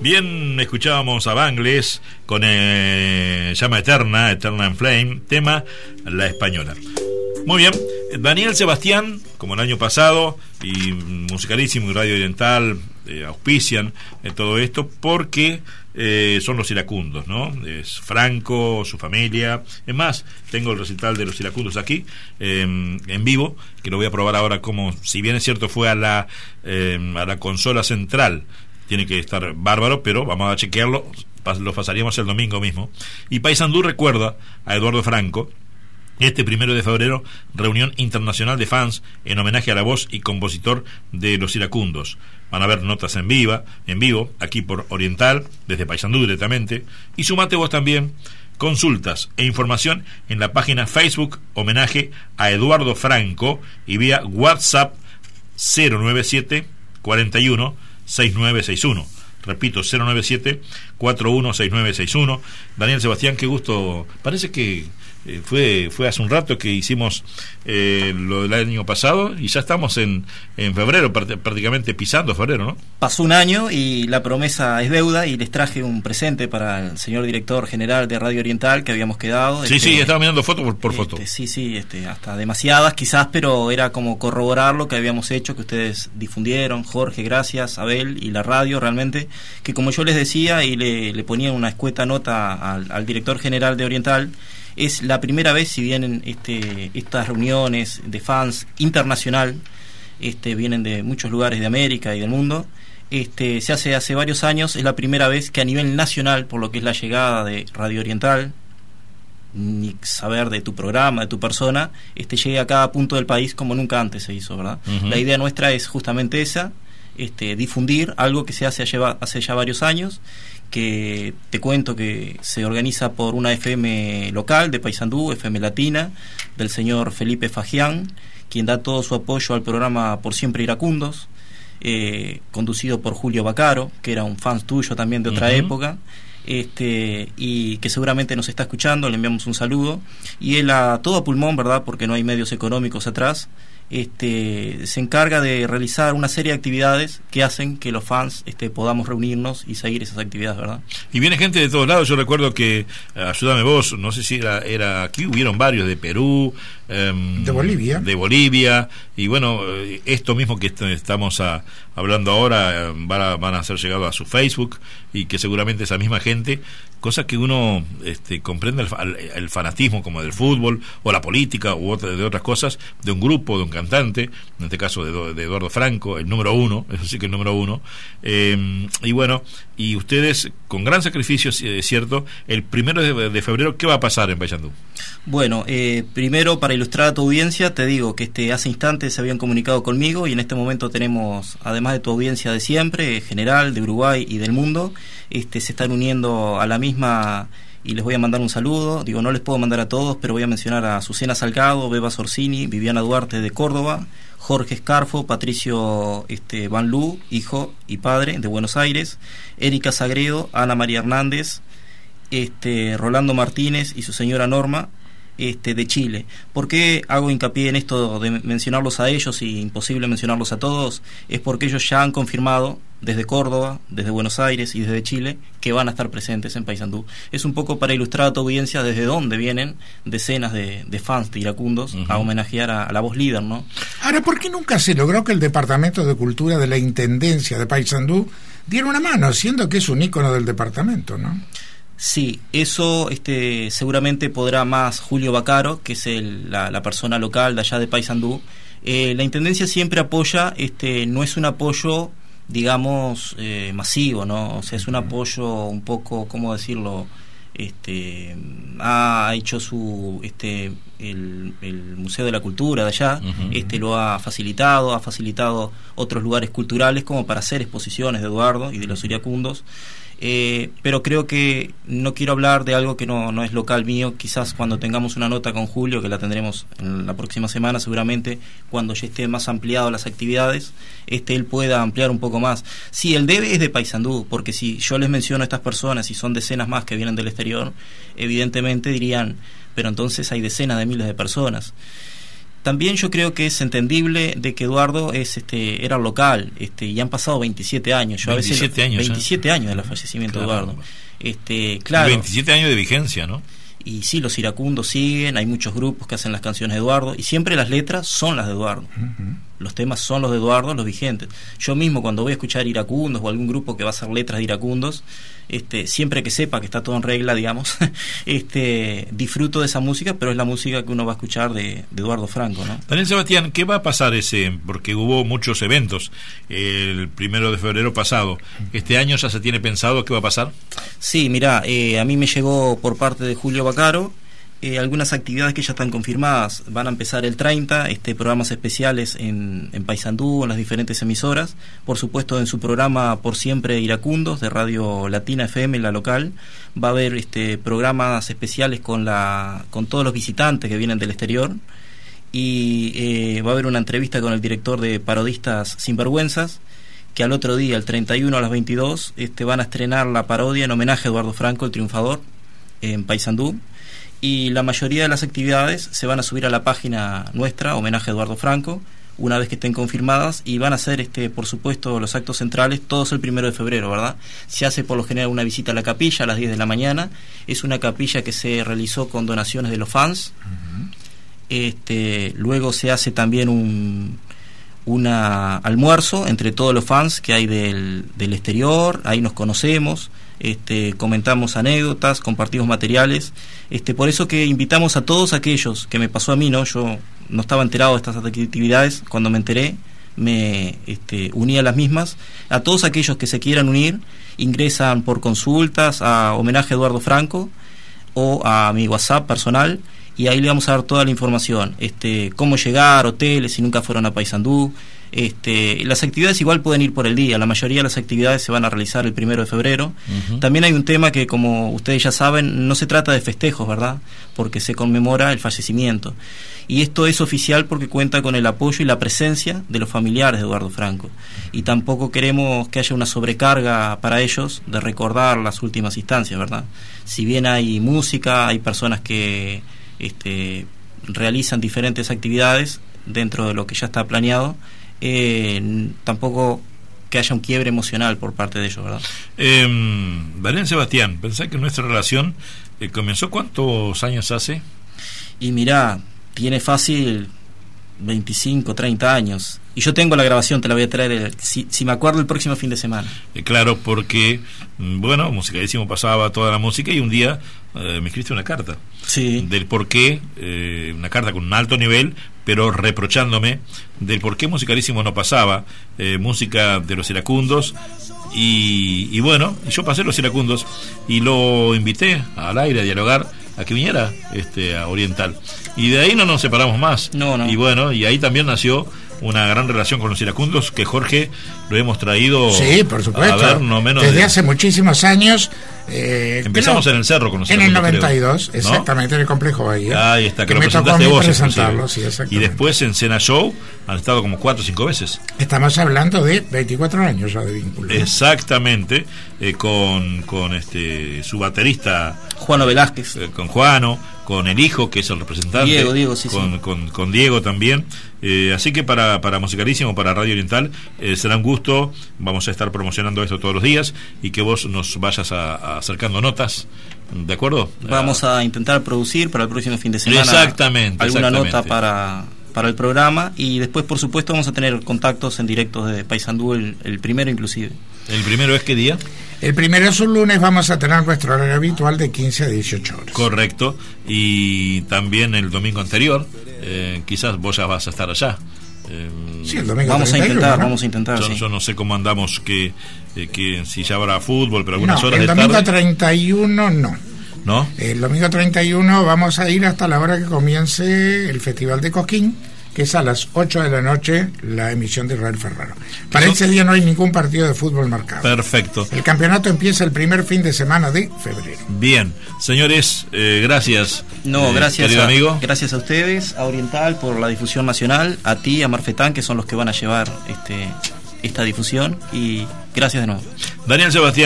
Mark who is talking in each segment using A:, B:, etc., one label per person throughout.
A: Bien, escuchábamos a Bangles con Llama Eterna, Eterna en Flame, tema La Española. Muy bien, Daniel Sebastián, como el año pasado, y Musicalísimo y Radio Oriental auspician todo esto porque son los iracundos, ¿no? Es Franco, su familia. Es más, tengo el recital de los iracundos aquí en vivo, que lo voy a probar ahora, como, si bien es cierto, fue a la consola central. Tiene que estar bárbaro, pero vamos a chequearlo. Lo pasaríamos el domingo mismo. Y Paysandú recuerda a Eduardo Franco. Este 1 de febrero, reunión internacional de fans en homenaje a la voz y compositor de Los Iracundos. Van a haber notas en vivo, aquí por Oriental, desde Paysandú directamente. Y sumate vos también. Consultas e información en la página Facebook Homenaje a Eduardo Franco y vía WhatsApp 097 41 6961. Repito, 097-416961. Daniel Sebastián, qué gusto. Parece que fue hace un rato que hicimos lo del año pasado y ya estamos en febrero, prácticamente pisando febrero, ¿no?
B: Pasó un año y la promesa es deuda, y les traje un presente para el señor director general de Radio Oriental que habíamos quedado.
A: Sí, estaba mirando foto por foto.
B: Sí, hasta demasiadas quizás, pero era como corroborar lo que habíamos hecho, que ustedes difundieron. Jorge, gracias, Abel y la radio, realmente, que como yo les decía y le ponía una escueta nota al director general de Oriental, es la primera vez, si vienen estas reuniones de fans internacional, vienen de muchos lugares de América y del mundo, se hace varios años, es la primera vez que a nivel nacional, por lo que es la llegada de Radio Oriental, ni saber de tu programa, de tu persona, llegue a cada punto del país como nunca antes se hizo, ¿verdad? Uh-huh. La idea nuestra es justamente esa, difundir algo que se hace hace ya varios años, que te cuento que se organiza por una FM local de Paysandú, FM Latina, del señor Felipe Fagián, quien da todo su apoyo al programa Por Siempre Iracundos, conducido por Julio Bacaro, que era un fan tuyo también de otra época, y que seguramente nos está escuchando. Le enviamos un saludo, y él a todo pulmón, ¿verdad?, porque no hay medios económicos atrás, se encarga de realizar una serie de actividades que hacen que los fans podamos reunirnos y seguir esas actividades, ¿verdad? Y viene gente de todos lados. Yo recuerdo que, ayúdame vos, no sé si era aquí, hubieron varios de Perú, de Bolivia, y bueno, esto mismo que estamos hablando ahora van a ser llegados a su Facebook, y que seguramente esa misma gente, cosa que uno comprende el fanatismo como del fútbol o la política u de otras cosas, de un grupo, de un cantante, en este caso de Eduardo Franco, el número uno, eso sí que el número uno, y bueno, y ustedes con gran sacrificio, es cierto, el 1 de febrero, ¿qué va a pasar en Paysandú? Bueno, primero, para ilustrar a tu audiencia, te digo que hace instantes se habían comunicado conmigo, y en este momento tenemos, además de tu audiencia de siempre, general, de Uruguay y del mundo, se están uniendo a la misma, y les voy a mandar un saludo. Digo, no les puedo mandar a todos, pero voy a mencionar a Azucena Salgado, Beba Sorsini, Viviana Duarte de Córdoba, Jorge Escarfo, Patricio Banlú, hijo y padre, de Buenos Aires, Erika Sagredo, Ana María Hernández, Rolando Martínez y su señora Norma, de Chile. ¿Por qué hago hincapié en esto de mencionarlos a ellos y imposible mencionarlos a todos? Es porque ellos ya han confirmado desde Córdoba, desde Buenos Aires y desde Chile que van a estar presentes en Paysandú. Es un poco para ilustrar a tu audiencia desde dónde vienen decenas de fans de iracundos a homenajear a la voz líder, ¿no?
C: Ahora, ¿por qué nunca se logró que el Departamento de Cultura de la Intendencia de Paysandú diera una mano, siendo que es un ícono del departamento, ¿no?
B: Sí, eso seguramente podrá más Julio Bacaro, que es la persona local de allá de Paysandú. La Intendencia siempre apoya, no es un apoyo, digamos, masivo, ¿no? O sea, es un apoyo un poco, ¿cómo decirlo? Ha hecho el Museo de la Cultura de allá, lo ha facilitado otros lugares culturales como para hacer exposiciones de Eduardo y de los iracundos. Pero creo que no quiero hablar de algo que no es local mío. Quizás cuando tengamos una nota con Julio, que la tendremos en la próxima semana seguramente, cuando ya esté más ampliado las actividades, él pueda ampliar un poco más. Sí, el debe es de Paysandú, porque si yo les menciono a estas personas y son decenas más que vienen del exterior, evidentemente dirían, pero entonces hay decenas de miles de personas. También yo creo que es entendible de que Eduardo era local, y han pasado 27 años. 27 años del fallecimiento de Eduardo. Claro.
A: 27 años de vigencia, ¿no?
B: Y sí, los iracundos siguen, hay muchos grupos que hacen las canciones de Eduardo, y siempre las letras son las de Eduardo. Los temas son los de Eduardo, los vigentes. Yo mismo, cuando voy a escuchar iracundos o algún grupo que va a hacer letras de iracundos, siempre que sepa que está todo en regla, digamos, disfruto de esa música, pero es la música que uno va a escuchar de Eduardo Franco, ¿no?
A: Daniel Sebastián, ¿qué va a pasar porque hubo muchos eventos el 1 de febrero pasado? ¿Este año ya se tiene pensado qué va a pasar?
B: Sí, mirá, a mí me llegó por parte de Julio Baccaro algunas actividades que ya están confirmadas. Van a empezar el 30, programas especiales en Paysandú, en las diferentes emisoras. Por supuesto, en su programa Por Siempre Iracundos, de Radio Latina FM, la local, va a haber programas especiales con todos los visitantes que vienen del exterior. Y va a haber una entrevista con el director de Parodistas Sinvergüenzas, que al otro día, el 31 a las 22, van a estrenar la parodia en homenaje a Eduardo Franco, el triunfador, en Paysandú. Y la mayoría de las actividades se van a subir a la página nuestra, homenaje a Eduardo Franco, una vez que estén confirmadas, y van a ser, por supuesto, los actos centrales, todos el 1 de febrero, ¿verdad? Se hace por lo general una visita a la capilla a las 10 de la mañana. Es una capilla que se realizó con donaciones de los fans. Luego se hace también un almuerzo entre todos los fans que hay del exterior. Ahí nos conocemos, comentamos anécdotas, compartimos materiales. Por eso que invitamos a todos aquellos, que me pasó a mí, ¿no? Yo no estaba enterado de estas actividades. Cuando me enteré, me uní a las mismas. A todos aquellos que se quieran unir, ingresan por consultas a homenaje a Eduardo Franco o a mi WhatsApp personal, y ahí le vamos a dar toda la información, cómo llegar, hoteles, si nunca fueron a Paysandú. Las actividades igual pueden ir por el día. La mayoría de las actividades se van a realizar el 1 de febrero. También hay un tema que, como ustedes ya saben, no se trata de festejos, ¿verdad? Porque se conmemora el fallecimiento. Y esto es oficial porque cuenta con el apoyo y la presencia de los familiares de Eduardo Franco. Y tampoco queremos que haya una sobrecarga para ellos de recordar las últimas instancias, ¿verdad? Si bien hay música, hay personas que realizan diferentes actividades dentro de lo que ya está planeado, tampoco que haya un quiebre emocional por parte de ellos, ¿verdad?
A: Daniel Sebastián, pensá que nuestra relación comenzó ¿cuántos años hace?
B: Y mirá, tiene fácil 25, 30 años. Y yo tengo la grabación, te la voy a traer, si me acuerdo, el próximo fin de semana.
A: Claro, porque, bueno, Musicalísimo pasaba toda la música y un día me escribiste una carta.
B: Sí.
A: Del por qué, una carta con un alto nivel, pero reprochándome del por qué Musicalísimo no pasaba música de los iracundos. Y bueno, yo pasé los iracundos y lo invité al aire a dialogar, a que viniera a Oriental. Y de ahí no nos separamos más.
B: No.
A: Y bueno, y ahí también nació una gran relación con los iracundos, que Jorge lo hemos traído.
C: Sí, por supuesto.
A: A ver, no menos
C: desde hace muchísimos años.
A: Empezamos en el Cerro con los
C: en
A: iracundos,
C: el 92,
A: creo,
C: exactamente,
A: ¿no?
C: en el Complejo Bahía.
A: Ahí está, que lo
C: me tocó a
A: presentaste
C: mí
A: vos.
C: presentarlo, sí,
A: Y después en Cena Show han estado como 4 o 5 veces.
C: Estamos hablando de 24 años ya de vínculo.
A: Exactamente, con su baterista
B: Juano Velázquez,
A: con Juano, con el hijo, que es el representante,
B: Diego, sí,
A: con Diego también. Así que para Musicalísimo, para Radio Oriental, será un gusto. Vamos a estar promocionando esto todos los días y que vos nos vayas acercando notas, ¿de acuerdo?
B: Vamos a intentar producir para el próximo fin de semana alguna nota para el programa, y después, por supuesto, vamos a tener contactos en directos de Paysandú el primero inclusive.
A: ¿El primero es qué día?
C: El primero es un lunes. Vamos a tener nuestro horario habitual de 15 a 18 horas.
A: Correcto. Y también el domingo anterior, quizás vos ya vas a estar allá.
C: Sí, el domingo
B: vamos
C: 31,
B: a intentar.
A: Yo no sé cómo andamos, que si ya habrá fútbol, pero algunas horas de tarde.
C: El domingo 31 no.
A: ¿No?
C: El domingo 31 vamos a ir hasta la hora que comience el Festival de Cosquín, que es a las 8 de la noche la emisión de Israel Ferraro. Para ese día no hay ningún partido de fútbol marcado.
A: Perfecto.
C: El campeonato empieza el primer fin de semana de febrero.
A: Bien, señores, gracias.
B: Gracias,
A: querido amigo.
B: Gracias a ustedes, a Oriental, por la difusión nacional, a ti, a Marfetán, que son los que van a llevar esta difusión, y gracias de nuevo.
A: Daniel Sebastián,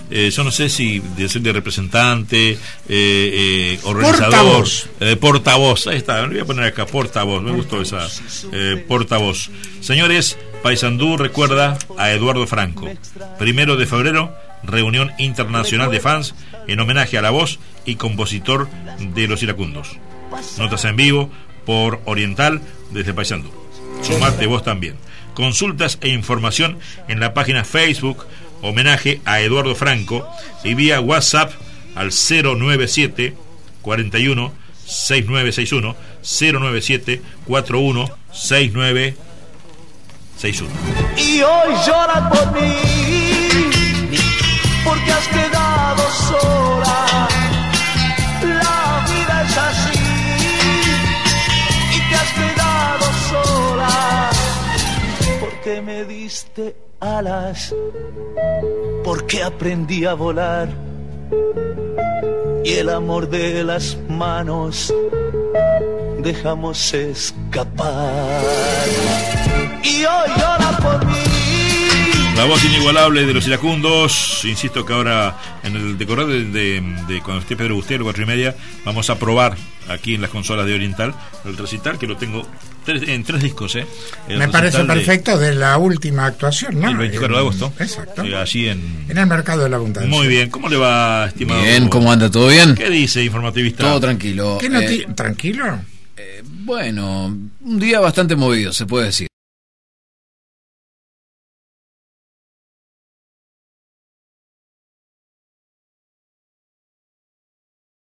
A: yo no sé si decir de representante, organizador, portavoz, ahí está, lo voy a poner acá, portavoz, me gustó esa, portavoz. Señores, Paysandú recuerda a Eduardo Franco. 1 de febrero, reunión internacional de fans en homenaje a la voz y compositor de Los Iracundos. Notas en vivo por Oriental desde Paysandú. Sumate vos también. Consultas e información en la página Facebook Homenaje a Eduardo Franco y vía WhatsApp al 097 41 6961 097 41 6961.
D: Y hoy llora por mí porque has quedado sola. La vida es así y te has quedado sola. Porque me diste alas, porque aprendí a volar y el amor de las manos dejamos escapar. Y hoy llora por mí.
A: La voz inigualable de Los Iracundos. Insisto que ahora en el decorado de cuando esté Pedro Bustelo, 4:30, vamos a probar aquí en las consolas de Oriental el recital, que lo tengo en 3 discos.
C: Me parece perfecto de la última actuación, ¿no?
A: El 24 de agosto.
C: Exacto.
A: Allí en
C: el Mercado de la Abundancia.
A: Muy bien. ¿Cómo le va, estimado?
E: Bien, ¿cómo anda? ¿Todo bien?
A: ¿Qué dice, informativista?
E: Todo tranquilo.
C: ¿Tranquilo?
E: Bueno, un día bastante movido, se puede decir.